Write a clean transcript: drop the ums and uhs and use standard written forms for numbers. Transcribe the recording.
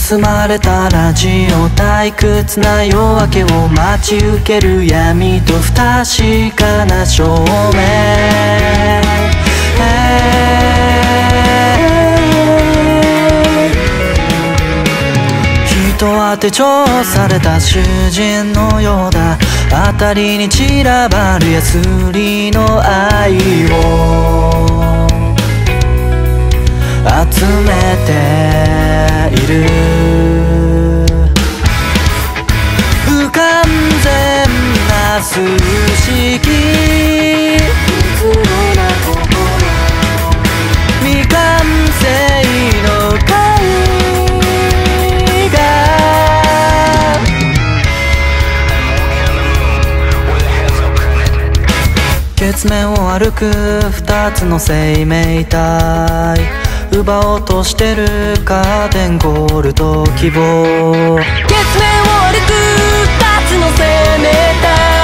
盗まれたラジオ、退屈な夜明けを待ち受ける闇と不確かな照明。人当て調された囚人のようだ。辺りに散らばるヤスリの愛を集めている。不完全な数式、普通な心、未完成の絵画。月面を歩く二つの生命体、奪おうとしてるカーテンゴールと希望。月面を歩く二つの生命体、